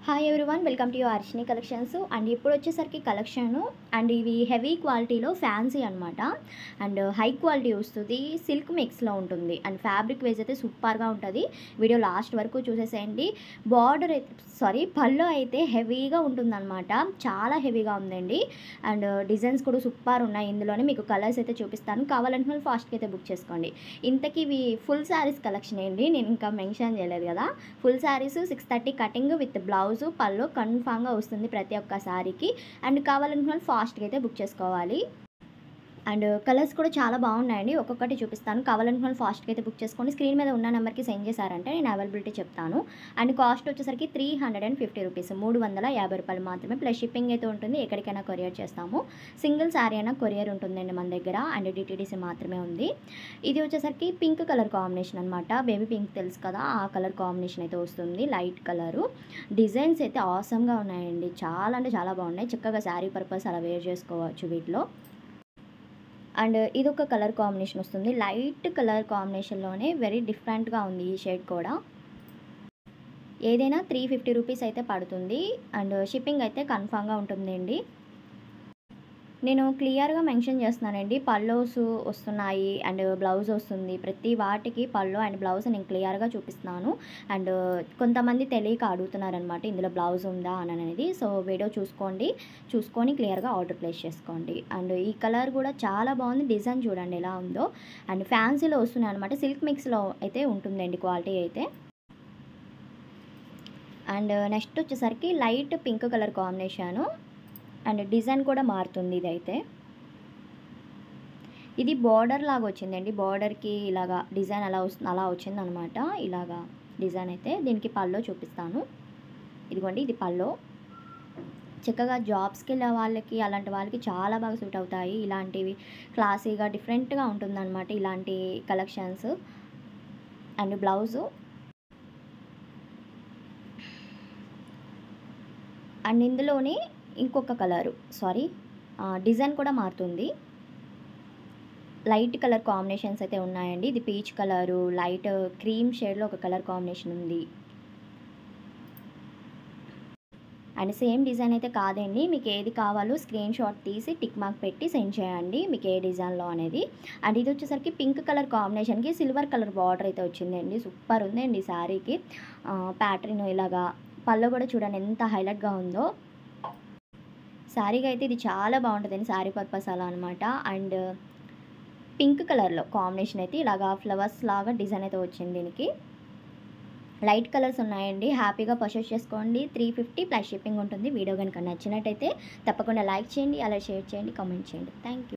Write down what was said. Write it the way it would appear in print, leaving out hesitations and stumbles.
Hi everyone, welcome to your Arshini collections. And ఇప్పుడు వచ్చేసరికి collection and ఇవి హెవీ క్వాలిటీలో ఫ్యాన్సీ అనమాట. అండ్ హై క్వాలిటీ వస్తుంది, సిల్క్ మిక్స్లో ఉంటుంది. అండ్ ఫ్యాబ్రిక్ వైజ్ అయితే సూపర్గా ఉంటుంది. వీడియో లాస్ట్ వరకు చూసేసేయండి. బార్డర్ అయితే పళ్ళు అయితే హెవీగా ఉంటుందన్నమాట, చాలా హెవీగా ఉందండి. అండ్ డిజైన్స్ కూడా సూపర్ ఉన్నాయి. ఇందులోనే మీకు కలర్స్ అయితే చూపిస్తాను, కావాలంటే ఫాస్ట్గా అయితే బుక్ చేసుకోండి. ఇంతకీ ఇవి ఫుల్ శారీస్ కలెక్షన్ ఏంటి, నేను ఇంకా మెన్షన్ చేయలేదు కదా. Full saris 630 cutting with blouse పళ్ళు కన్ఫామ్గా వస్తుంది ప్రతి ఒక్క సారీకి. అండ్ కావాలనుకున్న ఫాస్ట్గా అయితే బుక్ చేసుకోవాలి. అండ్ కలర్స్ కూడా చాలా బాగున్నాయండి, ఒక్కొక్కటి చూపిస్తాను. కావాలనుకున్న ఫాస్ట్గా అయితే బుక్ చేసుకోండి. స్క్రీన్ మీద ఉన్న నెంబర్కి సెండ్ చేశారంటే నేను అవైలబిలిటీ చెప్తాను. అండ్ కాస్ట్ వచ్చేసరికి 350 రూపీస్, 350 రూపాయలు మాత్రమే. ప్లస్ షిప్పింగ్ అయితే ఉంటుంది, ఎక్కడికైనా కొరియర్ చేస్తాము. సింగిల్ శారీ అయినా కొరియర్ ఉంటుందండి మన దగ్గర. అండ్ డిటీడీసీ మాత్రమే ఉంది. ఇది వచ్చేసరికి పింక్ కలర్ కాంబినేషన్ అనమాట. బేబీ పింక్ తెలుసు కదా, ఆ కలర్ కాంబినేషన్ అయితే వస్తుంది, లైట్ కలరు. డిజైన్స్ అయితే ఆసమ్గా ఉన్నాయండి, చాలా అంటే చాలా బాగున్నాయి. చక్కగా శారీ పర్పస్ అలా వేర్ చేసుకోవచ్చు వీటిలో. అండ్ ఇది ఒక కలర్ కాంబినేషన్ వస్తుంది, లైట్ కలర్ కాంబినేషన్లోనే వెరీ డిఫరెంట్గా ఉంది ఈ షేడ్ కూడా. ఏదైనా 350 రూపీస్ అయితే పడుతుంది. అండ్ షిప్పింగ్ అయితే కన్ఫామ్గా ఉంటుందండి. నేను క్లియర్గా మెన్షన్ చేస్తున్నానండి, పల్లోస్ వస్తున్నాయి అండ్ బ్లౌజ్ వస్తుంది. ప్రతి వాటికి పళ్ళు అండ్ బ్లౌజ్ నేను క్లియర్గా చూపిస్తున్నాను. అండ్ కొంతమంది తెలియక అడుగుతున్నారనమాట, ఇందులో బ్లౌజ్ ఉందా అని అనేది. సో వీడియో చూసుకొని క్లియర్గా ఆర్డర్ ప్లేస్ చేసుకోండి. అండ్ ఈ కలర్ కూడా చాలా బాగుంది, డిజైన్ చూడండి ఎలా ఉందో. అండ్ ఫ్యాన్సీలో వస్తున్నాయి అనమాట, సిల్క్ మిక్స్లో అయితే ఉంటుందండి క్వాలిటీ అయితే. అండ్ నెక్స్ట్ వచ్చేసరికి light pink colour combination. And design కూడా మారుతుంది. ఇదైతే ఇది బార్డర్ లాగా వచ్చిందండి, బార్డర్కి ఇలాగా డిజైన్ అలా వచ్చిందనమాట. ఇలాగా డిజైన్ అయితే దీనికి పల్లో చూపిస్తాను. ఇదిగోండి, ఇది పల్లో. చక్కగా జాబ్స్కి వెళ్ళే వాళ్ళకి, అలాంటి వాళ్ళకి చాలా బాగా సూట్ అవుతాయి. ఇలాంటివి క్లాసీగా డిఫరెంట్గా ఉంటుందన్నమాట ఇలాంటి కలెక్షన్స్. అండ్ బ్లౌజు అండ్ ఇందులోనే ఇంకొక కలరు డిజైన్ కూడా మారుతుంది. లైట్ కలర్ కాంబినేషన్స్ అయితే ఉన్నాయండి. ఇది పీచ్ కలరు, లైట్ క్రీమ్ షేడ్లో ఒక కలర్ కాంబినేషన్ ఉంది. అండ్ సేమ్ డిజైన్ అయితే కాదండి, మీకు ఏది కావాలో స్క్రీన్ షాట్ తీసి టిక్ మార్క్ పెట్టి సెండ్ చేయండి, మీకు ఏ డిజైన్లో అనేది. అండ్ ఇది వచ్చేసరికి పింక్ కలర్ కాంబినేషన్కి సిల్వర్ కలర్ బార్డర్ అయితే వచ్చిందండి, సూపర్ ఉందండి ఈ శారీకి. ప్యాటర్న్ ఇలాగా పళ్ళు కూడా చూడండి ఎంత హైలైట్గా ఉందో. శారీగా అయితే ఇది చాలా బాగుంటుందండి, శారీ పర్పస్ అలా అనమాట. అండ్ పింక్ కలర్లో కాంబినేషన్ అయితే ఇలాగా ఫ్లవర్స్ లాగా డిజైన్ అయితే వచ్చింది. దీనికి లైట్ కలర్స్ ఉన్నాయండి, హ్యాపీగా పర్చేస్ చేసుకోండి. 350 ప్లస్ షిప్పింగ్ ఉంటుంది. వీడియో కనుక నచ్చినట్టయితే తప్పకుండా లైక్ చేయండి, అలా షేర్ చేయండి, కామెంట్ చేయండి. Thank you.